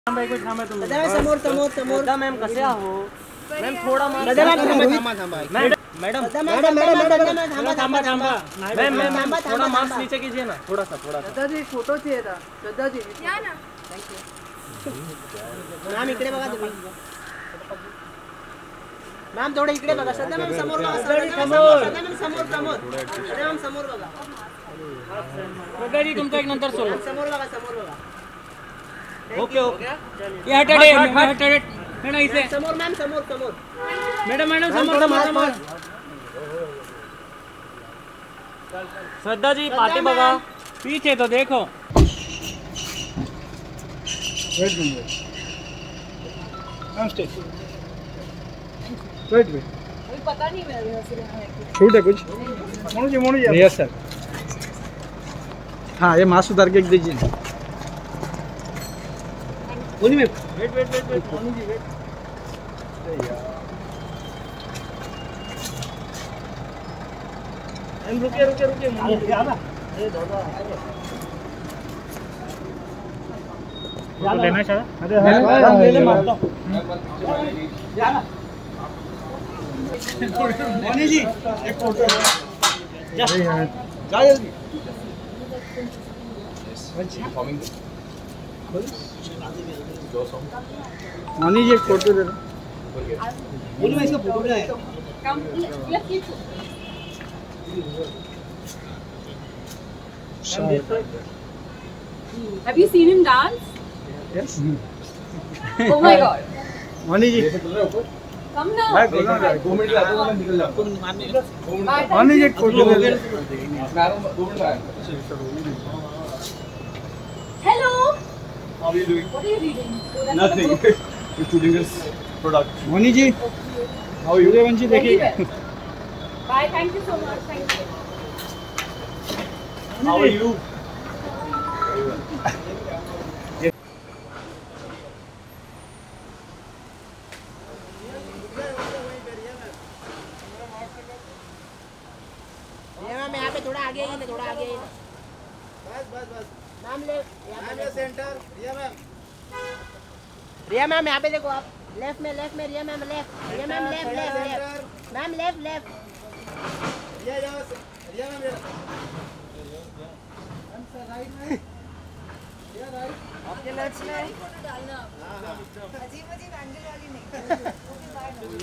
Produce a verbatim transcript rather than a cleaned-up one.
भाई कुछ थांबा तुम्ही समोर समोर समोर मॅम कसे आहो मॅम थोडा मैडम मैडम मैडम थांबा थांबा थांबा मैम मैम थोड़ा मास्क नीचे कीजिए ना थोड़ा सा थोड़ा सा दादाजी फोटो चाहिए था दादाजी या ना मॅम इकडे बघा तुम्ही मॅम थोडं इकडे बघा सध्या मॅम समोर बघा समोर सध्या मॅम समोर समोर सध्या मॅम समोर बघा दादाजी तुमचा एक नंतर सोलो समोर बघा समोर बघा ओके ओके ये हटड़े हटड़े है ना इसे समोर मॅम समोर समोर मैडम मैडम समोर समोर श्रद्धा जी पाठी बघा पीछे तो देखो wait minute ma'am stay wait wait अभी पता नहीं मेरा रिहर्सल है शूट है कुछ मोनू जी मोनू जी यस सर हाँ ये मास्क उतार के एक दीजिए मोनू में wait wait wait wait Monu ji wait हम रुके रुके रुके मोनू जी आना ए दादा यार लेना शायद अरे ले ले मारता यार मोनू जी एक फोटो जा जा जल्दी मोनी जी एक फोटो दे दो बोलो मैं इसका फोटो भी आया come let's keep Have you seen him dance? Yes Oh my god. Moni ji Come now. भाई बोलो ना दो मिनट लगेगा मैं निकल जाऊंगा मोनी जी एक फोटो दे दो Hello. How are you doing? What are you reading? Nothing. We're shooting this product. Moni ji How are you? Sooryavanshi Very देखिए well. Bye. Thank you so much. Thank you. How are you? ये ma'am यहाँ पे थोड़ा आगे आइए ना थोड़ा आगे आइए ना बस बस बस मैम ले यहाँ पे centre Riya ma'am Riya ma'am यहाँ पे देखो आप लेफ्ट में लेफ्ट में Riya ma'am left Riya ma'am left left left ma'am left left Riya यहाँ Riya ma'am ma'am sir right में रिया राइट आपके लेफ्ट में डालना अजीब अजीब एंगल वाली नहीं